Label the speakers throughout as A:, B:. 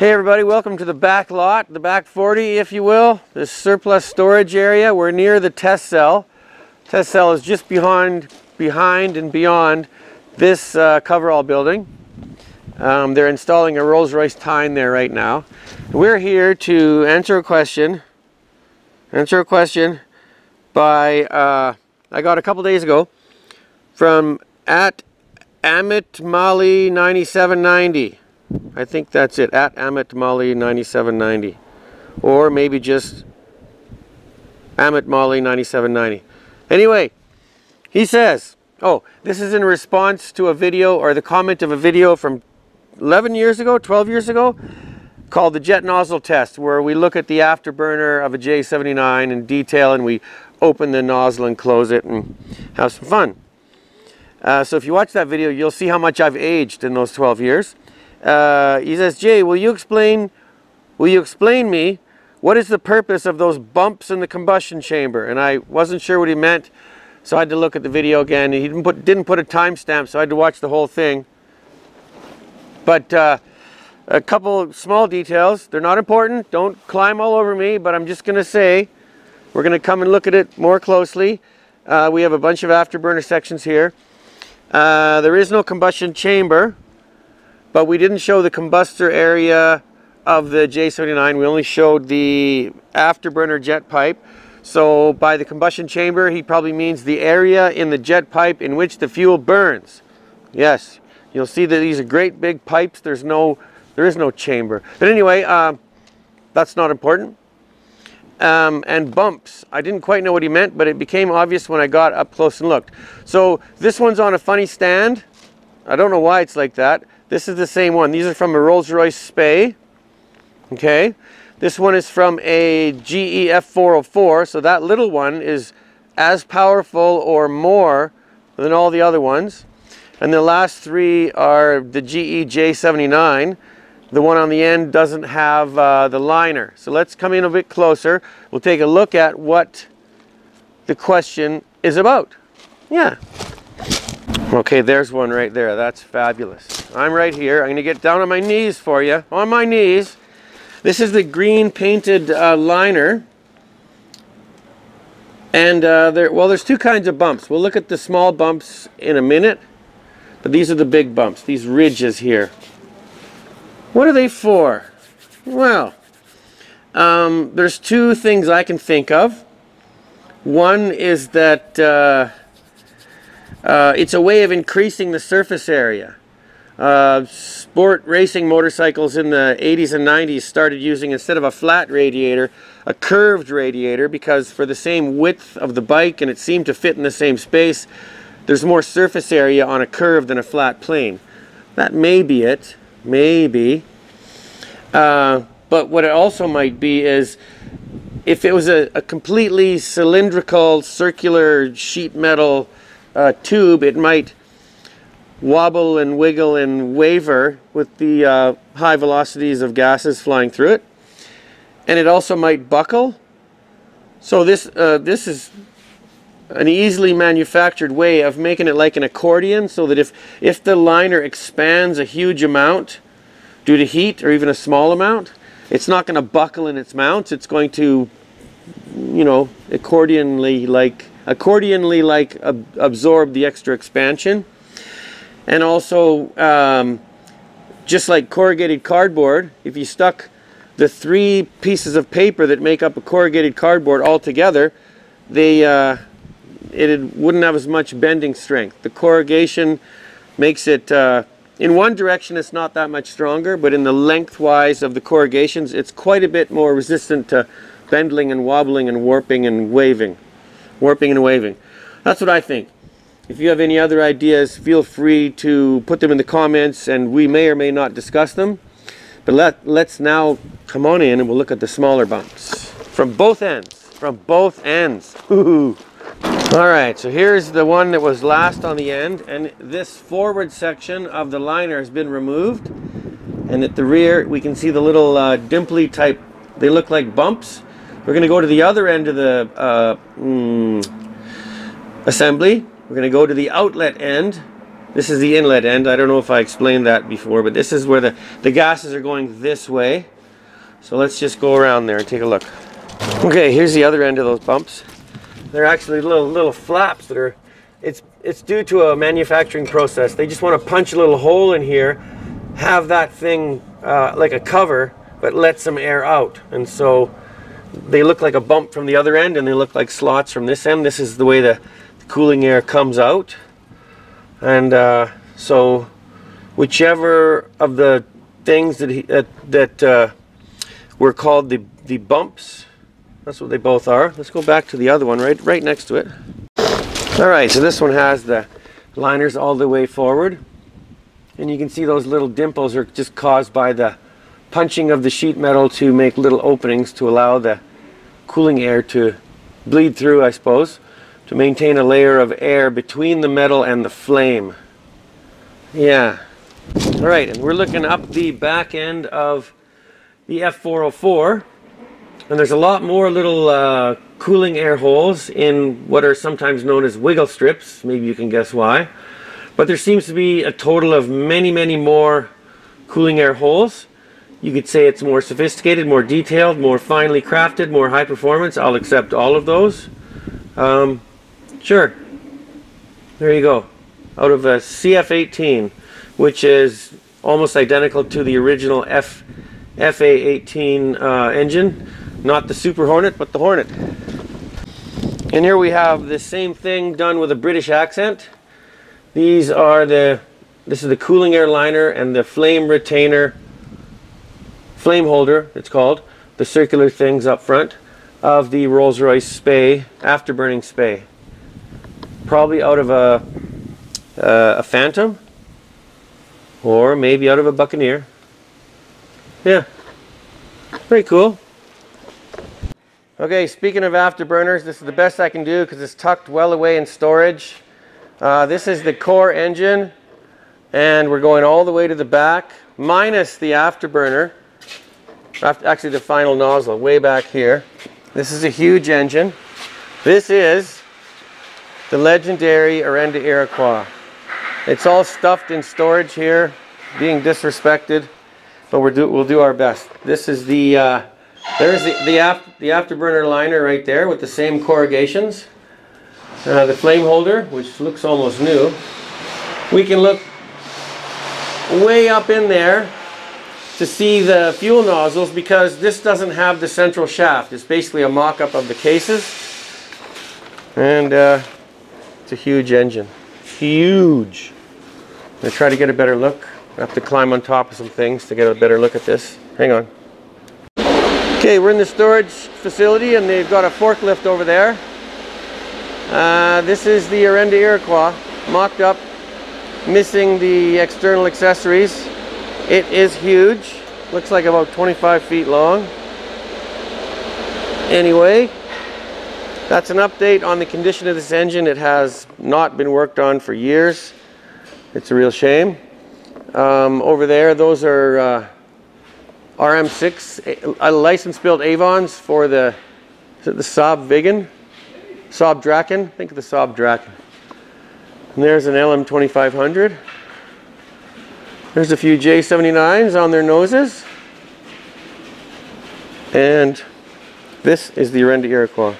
A: Hey everybody, welcome to the back lot, the back 40 if you will, this surplus storage area. We're near the test cell. Test cell is just behind and beyond this coverall building. They're installing a Rolls-Royce Tyne there right now. We're here to answer a question by, I got a couple days ago from @AmitMali9790. I think that's it, @AmitMali9790, or maybe just AmitMali9790. Anyway, he says, oh, this is in response to a video, or the comment of a video from 12 years ago, called the Jet Nozzle Test, where we look at the afterburner of a J79 in detail, and we open the nozzle and close it and have some fun. So if you watch that video, you'll see how much I've aged in those 12 years. He says, Jay, will you explain me what is the purpose of those bumps in the combustion chamber? And I wasn't sure what he meant, so I had to look at the video again. He didn't put a timestamp, so I had to watch the whole thing. But a couple small details. They're not important. Don't climb all over me, but I'm just going to say we're going to come and look at it more closely. We have a bunch of afterburner sections here. There is no combustion chamber, but we didn't show the combustor area of the J79. We only showed the afterburner jet pipe. So by the combustion chamber, he probably means the area in the jet pipe in which the fuel burns. Yes, you'll see that these are great big pipes. There is no chamber. But anyway, that's not important. And bumps. I didn't quite know what he meant, but it became obvious when I got up close and looked. So this one's on a funny stand. I don't know why it's like that. This is the same one. These are from a Rolls-Royce Spey. Okay. This one is from a GE F404. So that little one is as powerful or more than all the other ones. And the last three are the GE J79. The one on the end doesn't have the liner. So let's come in a bit closer. We'll take a look at what the question is about. Yeah. Okay, there's one right there. That's fabulous. I'm right here. I'm going to get down on my knees for you. On my knees. This is the green painted liner. And there's two kinds of bumps. We'll look at the small bumps in a minute. But these are the big bumps. These ridges here. What are they for? Well, there's two things I can think of. One is that it's a way of increasing the surface area. Sport racing motorcycles in the 80s and 90s started using, instead of a flat radiator, a curved radiator, because for the same width of the bike, and it seemed to fit in the same space, there's more surface area on a curve than a flat plane. That may be it. Maybe. But what it also might be is, if it was a completely cylindrical, circular sheet metal tube, it might wobble and wiggle and waver with the high velocities of gases flying through it. And it also might buckle. So this is an easily manufactured way of making it like an accordion, so that if the liner expands a huge amount due to heat, or even a small amount, it's not going to buckle in its mounts. It's going to, you know, accordionly like absorb the extra expansion. And also, just like corrugated cardboard, if you stuck the three pieces of paper that make up a corrugated cardboard all together, it wouldn't have as much bending strength. The corrugation makes it, in one direction it's not that much stronger, but in the lengthwise of the corrugations, it's quite a bit more resistant to bending and wobbling and warping and waving. That's what I think. If you have any other ideas, feel free to put them in the comments, and we may or may not discuss them. But let's now come on in and we'll look at the smaller bumps. From both ends. Ooh. Alright, so here's the one that was last on the end, and this forward section of the liner has been removed. And at the rear we can see the little dimply type, they look like bumps. We're going to go to the other end of the assembly. We're going to go to the outlet end, This is the inlet end. I don't know if I explained that before, but this is where the gases are going this way. So let's just go around there and take a look. Okay, here's the other end of those bumps. They're actually little flaps that are, it's due to a manufacturing process. They just want to punch a little hole in here, have that thing like a cover, but let some air out. And so they look like a bump from the other end, and they look like slots from this end. This is the way the cooling air comes out. And so whichever of the things that were called the bumps, that's what they both are. Let's go back to the other one right next to it. All right, so this one has the liners all the way forward, and you can see those little dimples are just caused by the punching of the sheet metal to make little openings to allow the cooling air to bleed through, I suppose, to maintain a layer of air between the metal and the flame. Yeah. All right, and we're looking up the back end of the F404, and there's a lot more little cooling air holes in what are sometimes known as wiggle strips. Maybe you can guess why. But there seems to be a total of many more cooling air holes. You could say it's more sophisticated, more detailed, more finely crafted, more high performance. I'll accept all of those. Sure. There you go. Out of a CF18, which is almost identical to the original FA18 engine. Not the Super Hornet, but the Hornet. And here we have the same thing done with a British accent. This is the cooling air liner and the flame retainer, flame holder, it's called, the circular things up front of the Rolls-Royce Spey, afterburning Spey. Probably out of a Phantom, or maybe out of a Buccaneer. Yeah, very cool. Okay, speaking of afterburners, this is the best I can do because it's tucked well away in storage. This is the core engine, and we're going all the way to the back, minus the afterburner. Actually, the final nozzle, way back here. This is a huge engine. This is the legendary Orenda Iroquois. It's all stuffed in storage here, being disrespected, but we'll do our best. This is there's the afterburner liner right there with the same corrugations. The flame holder, which looks almost new. We can look way up in there to see the fuel nozzles because this doesn't have the central shaft. It's basically a mock-up of the cases. And it's a huge engine. Huge. I'm going to try to get a better look. I have to climb on top of some things to get a better look at this. Hang on. Okay, we're in the storage facility and they've got a forklift over there. This is the Orenda Iroquois, mocked up, missing the external accessories. It is huge. Looks like about 25 feet long. Anyway, that's an update on the condition of this engine. It has not been worked on for years. It's a real shame. Over there, those are RM6 license-built Avons for the, is it the Saab Viggen? Saab Draken? Think of the Saab Draken. And there's an LM2500. There's a few J79s on their noses. And this is the Orenda Iroquois.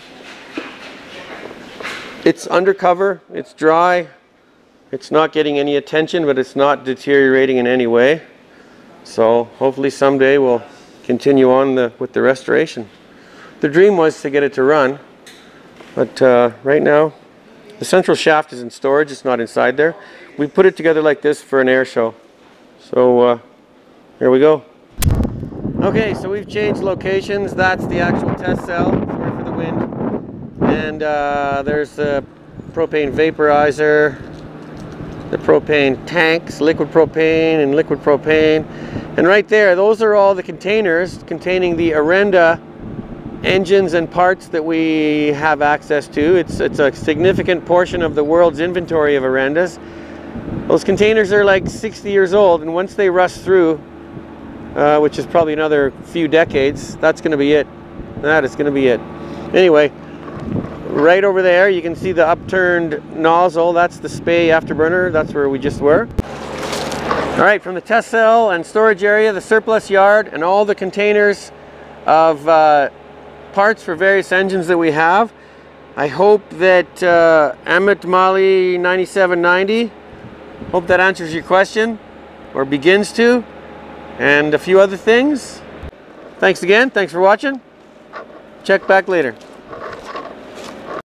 A: It's undercover, it's dry, it's not getting any attention, but it's not deteriorating in any way. So hopefully someday we'll continue on with the restoration. The dream was to get it to run, but right now the central shaft is in storage, it's not inside there. We put it together like this for an air show. So here we go. Okay, so we've changed locations. That's the actual test cell, sorry for the wind. And there's the propane vaporizer, the propane tanks, liquid propane and liquid propane. And right there, those are all the containers containing the Orenda engines and parts that we have access to. It's a significant portion of the world's inventory of Orendas. Those containers are like 60 years old, and once they rust through, which is probably another few decades, that's going to be it. That is going to be it. Anyway, Right over there, you can see the upturned nozzle. That's the Spey Afterburner. That's where we just were. All right, from the test cell and storage area, the surplus yard, and all the containers of parts for various engines that we have. I hope that Amit Mali 9790, hope that answers your question, or begins to, and a few other things. Thanks again, thanks for watching. Check back later.